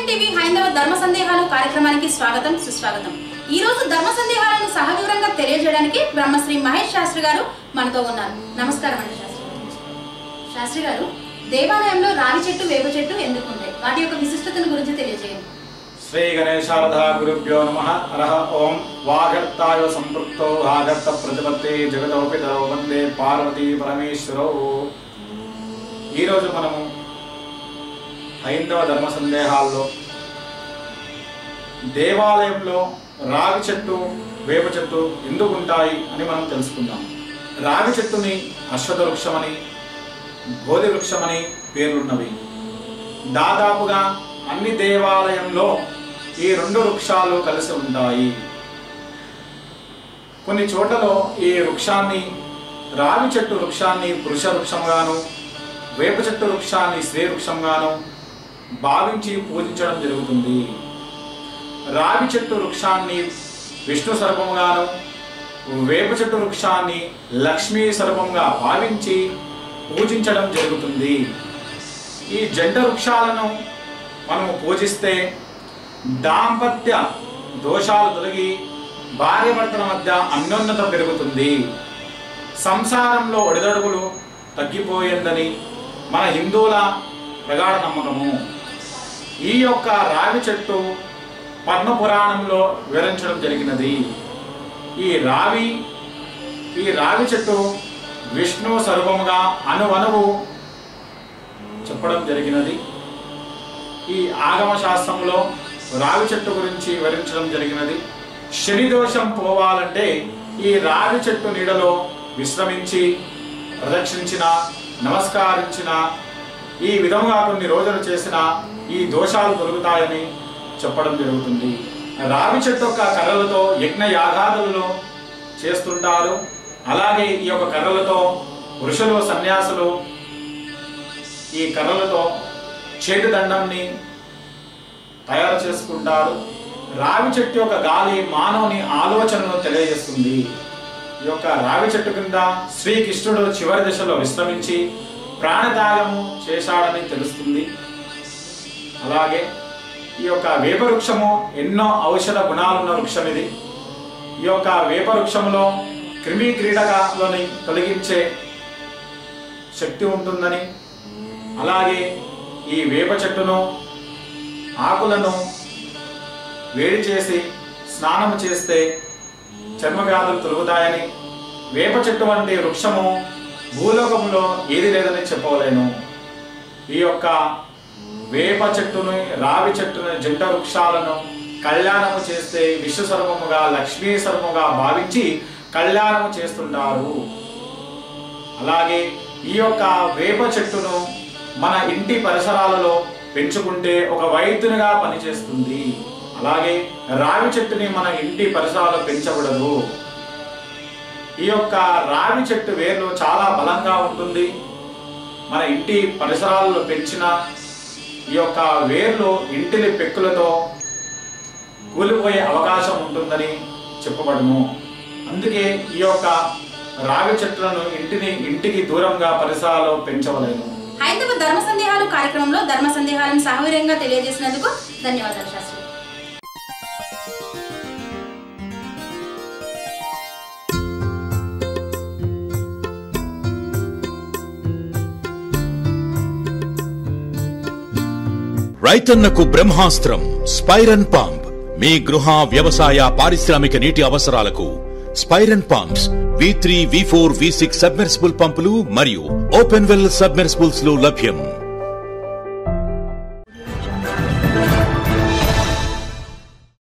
Indian TV హైందవ ధర్మ సందేహాలు కార్యక్రమానికి స్వాగతం సుస్వాగతం। ఈ రోజు ధర్మ సందేహాలను సహవివరంగా తెలియజేయడానికి బ్రహ్మశ్రీ మహేష్ శాస్త్రి గారు మనతో ఉన్నారు। నమస్కారం అండి శాస్త్రి గారు। దేవాలయంలో రావి చెట్టు వేప చెట్టు ఎందుకు ఉంటాయి, వాటి యొక్క విశిష్టతను గురించి తెలియజేయండి। శ్రీ గణేశారథ గురుభ్యో నమః। హరః ఓం। వాగర్తాయ సంపృక్తో ఆగర్త ప్రతిపత్తి జగదోపితరో వందే పార్వతీ పరమేశ్వరో। ఈరోజు మనము హైందవ ధర్మ సందేహాల్లో దేవాలయంలో రావి చెట్టు వేప చెట్టు ఎందుకు ఉంటాయి అని మనం తెలుసుకుందాం। రావి చెట్టుని అశ్వథ వృక్షమని బోధి వృక్షమని పేర్లున్నవి। దాదాపుగా అన్ని దేవాలయంలో ఈ రెండు వృక్షాలు కలిసి ఉంటాయి। కొన్ని చోట్లలో ఈ వృక్షాన్ని రావి చెట్టు వృక్షాన్ని పురుష వృక్షంగాను వేప చెట్టు వృక్షాన్ని స్త్రీ వృక్షంగాను భావించి పూజించడం జరుగుతుంది। రావి చెట్టు వృక్షాన్ని విష్ణు సర్పంగాను వేప చెట్టు వృక్షాన్ని లక్ష్మీ సర్పంగా భావించి పూజించడం జరుగుతుంది। ఈ జంట వృక్షాలను మనము పూజిస్తే దాంపత్య దోషాలు తొలగి భార్యాభర్తల మధ్య అన్యోన్యత పెరుగుతుంది, సంసారంలో ఒడిదడుగులు తగ్గిపోయిందని మన హిందువుల ప్రగాఢ నమ్మకము। ఈ యొక్క రావి చెట్టు పద్మ పురాణంలో వివరించడం జరిగినది। ఈ రావి చెట్టు విష్ణు స్వరూపముగా అణువణువు చెప్పడం జరిగినది। ఈ ఆగమ శాస్త్రంలో రావి చెట్టు గురించి వివరించడం జరిగినది। శని దోషం పోవాలంటే ఈ రావి చెట్టు నీడలో విశ్రమించి ప్రదక్షించిన నమస్కరించిన ఈ విధంగా కొన్ని రోజులు చేసిన ఈ దోషాలు తొలగుతాయని చెప్పడం జరుగుతుంది। రావి చెట్టు యొక్క కర్రలతో యజ్ఞ యాగాదులలో చేస్తుంటారు। అలాగే ఈ యొక్క కర్రలతో ఋషులు సన్యాసులు ఈ కర్రలతో చేతి దండంని తయారు చేసుకుంటారు। రావి చెట్టు యొక్క గాలి మానవుని ఆలోచనను తెలియజేస్తుంది। ఈ యొక్క రావి చెట్టు కింద శ్రీకృష్ణుడు చివరి దశలో విశ్రమించి ప్రాణత్యాగము చేశాడని తెలుస్తుంది। అలాగే ఈ యొక్క వేప వృక్షము ఎన్నో ఔషధ గుణాలున్న వృక్షం ఇది। ఈ యొక్క వేప వృక్షములో క్రిమి క్రీడకాలని తొలగించే శక్తి ఉంటుందని, అలాగే ఈ వేప చెట్టును ఆకులను వేడి చేసి స్నానం చేస్తే చర్మ వ్యాధులు తొలగుతాయని, వేప చెట్టు వంటి వృక్షము భూలోకంలో ఏది లేదని చెప్పవలేను। ఈ యొక్క వేప చెట్టుని రావి చెట్టుని జంట వృక్షాలను కళ్యాణము చేస్తే విష్ణు సర్వముగా లక్ష్మీ సర్వముగా భావించి కళ్యాణము చేస్తుంటారు। అలాగే ఈ యొక్క వేప చెట్టును మన ఇంటి పరిసరాలలో పెంచుకుంటే ఒక వైద్యునిగా పనిచేస్తుంది। అలాగే రావి చెట్టుని మన ఇంటి పరిసరాల్లో పెంచకూడదు। ఈ యొక్క రావి చెట్టు వేర్లు చాలా బలంగా ఉంటుంది। మన ఇంటి పరిసరాలలో పెంచిన ఈ యొక్క వేర్లు ఇంటిని పెక్కులతో కూలిపోయే అవకాశం ఉంటుందని చెప్పబడును। అందుకే ఈ యొక్క రావి చెట్లను ఇంటికి దూరంగా పరిసరాల్లో పెంచవలేను। హైందవ ధర్మ సందేహాలు కార్యక్రమంలో ధర్మ సందేహాలను సహవివరంగా తెలియజేసినందుకు ధన్యవాదాలు శాస్త్రి। రైతన్నకు బ్రహ్మాస్త్రం స్పైరన్ పంప్ మీ గృహ వ్యవసాయ పారిశ్రామిక నీటి అవసరాలకు స్పైరన్ pumps V3, V4, V6 submersible పంపులు మరియు ఓపెన్ వెల్ సబ్మెర్సిబుల్స్ లో లభ్యం।